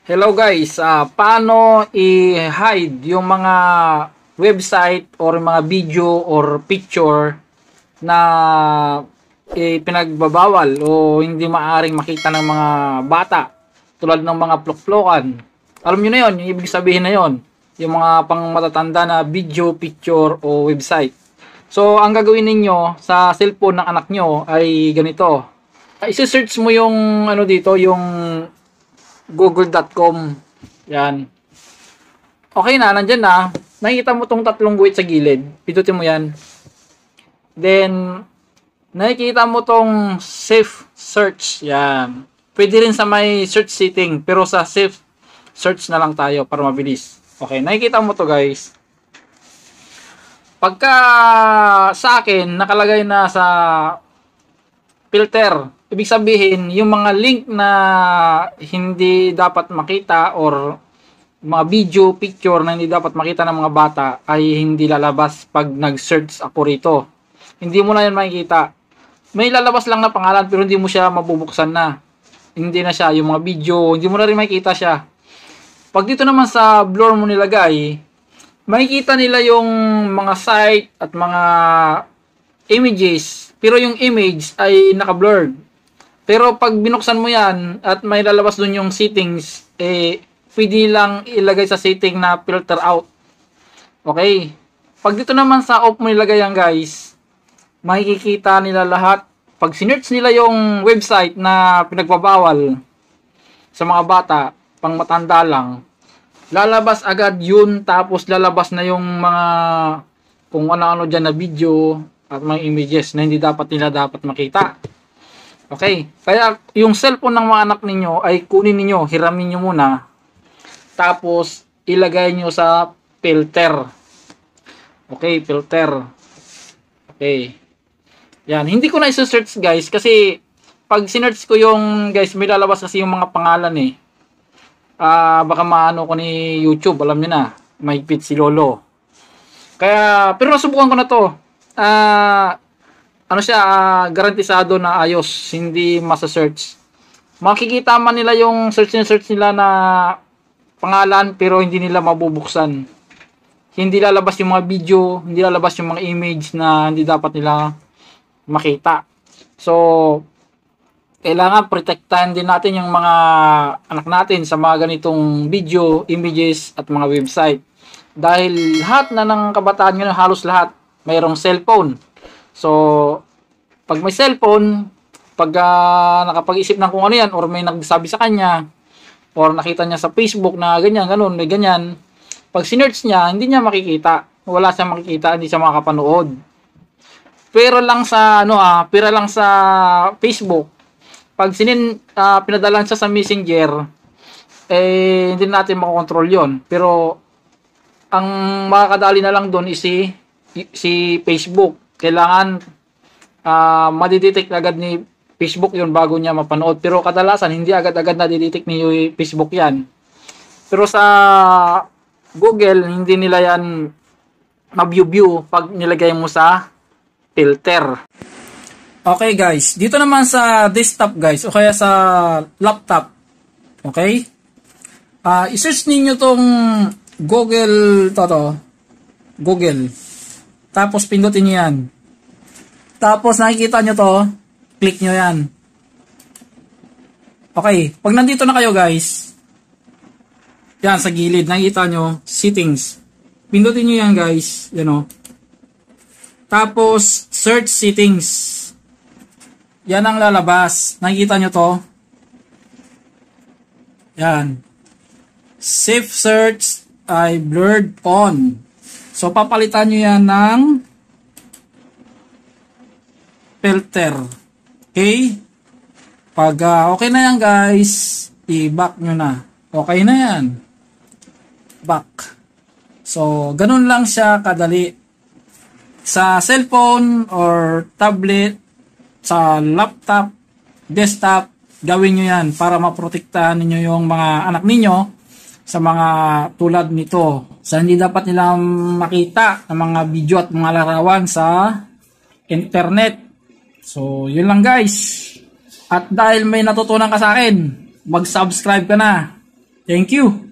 Hello guys, paano i-hide yung mga website or mga video or picture na pinagbabawal o hindi maaring makita ng mga bata tulad ng mga plok-plokan. Alam nyo na yun, yung ibig sabihin na yun, yung mga pang matatanda na video, picture o website. So, ang gagawin ninyo sa cellphone ng anak nyo ay ganito. I-search mo yung ano dito, yung google.com. Yan. Okay na, nandyan na. Nakikita mo tong tatlong guhit sa gilid. Pindutin mo yan. Then, nakikita mo tong safe search. Yan. Pwede rin sa may search setting. Pero sa safe search na lang tayo para mabilis. Okay, nakikita mo to guys. Pagka sa akin, nakalagay na sa filter. Ibig sabihin, yung mga link na hindi dapat makita or mga video, picture na hindi dapat makita ng mga bata ay hindi lalabas pag nag-search ako rito. Hindi mo na yan makikita. May lalabas lang na pangalan pero hindi mo siya mabubuksan na. Hindi na siya. Yung mga video, hindi mo na rin makikita siya. Pag dito naman sa blur mo nilagay, makikita nila yung mga site at mga images. Pero yung image ay naka-blurred. Pero pag binuksan mo yan at may lalabas dun yung settings, pwede lang ilagay sa setting na filter out. Okay. Pag dito naman sa off mo nilagay yan guys, makikita nila lahat. Pag sinearch nila yung website na pinagbabawal sa mga bata, pang matanda lang, lalabas agad yun. Tapos lalabas na yung mga kung ano-ano dyan na video at mga images na hindi dapat makita. Okay, kaya yung cellphone ng mga anak ninyo ay kunin ninyo, hiramin nyo muna. Tapos, ilagay nyo sa filter. Okay, filter. Okay. Yan, hindi ko na isa-search guys kasi pag sinearch ko yung guys, may lalabas kasi yung mga pangalan eh. Baka maano ko ni YouTube, alam nyo na, mahigpit si Lolo. Kaya, pero nasubukan ko na to. Ano siya, garantisado na ayos, hindi masa-search. Makikita man nila yung search nila na pangalan pero hindi nila mabubuksan. Hindi lalabas yung mga video, hindi lalabas yung mga image na hindi dapat nila makita. So, kailangan protektahan din natin yung mga anak natin sa mga ganitong video, images at mga website. Dahil lahat na ng kabataan ngayon, halos lahat, mayroong cellphone. So, pag may cellphone, pag nakapag-isip ng kung ano yan, or may nagsabi sa kanya, or nakita niya sa Facebook na ganyan, ganun, may ganyan, pag sinearch niya, hindi niya makikita. Wala siyang makikita, hindi siya makapanood. Pero lang sa, pero lang sa Facebook, pag pinadalan siya sa Messenger, hindi natin makokontrol yon. Pero, ang makakadali na lang doon is si Facebook. Kailangan madidetect agad ni Facebook yun bago niya mapanood. Pero kadalasan hindi agad-agad nadidetect ni Facebook yan. Pero sa Google, hindi nila yan ma-view pag nilagay mo sa filter. Okay guys, dito naman sa desktop guys o kaya sa laptop. Okay? I-search ninyo tong Google Google. Tapos pindutin nyo yan. Tapos nakikita nyo to, click nyo yan. Okay, pag nandito na kayo guys, yan sa gilid, nakikita nyo, settings. Pindutin nyo yan guys, yan o. Tapos, search settings. Yan ang lalabas. Nakikita nyo to. Yan. Safe search ay blurred on. So, papalitan nyo yan ng filter. Okay? Pag okay na yan guys, i-back nyo na. Okay na yan. Back. So, ganun lang siya kadali. Sa cellphone or tablet, sa laptop, desktop, gawin nyo yan para maprotektahan ninyo yung mga anak ninyo sa mga tulad nito. Sa hindi dapat nila makita ng mga video at mga larawan sa internet. So, yun lang guys. At dahil may natutunan ka sa akin, mag-subscribe ka na. Thank you.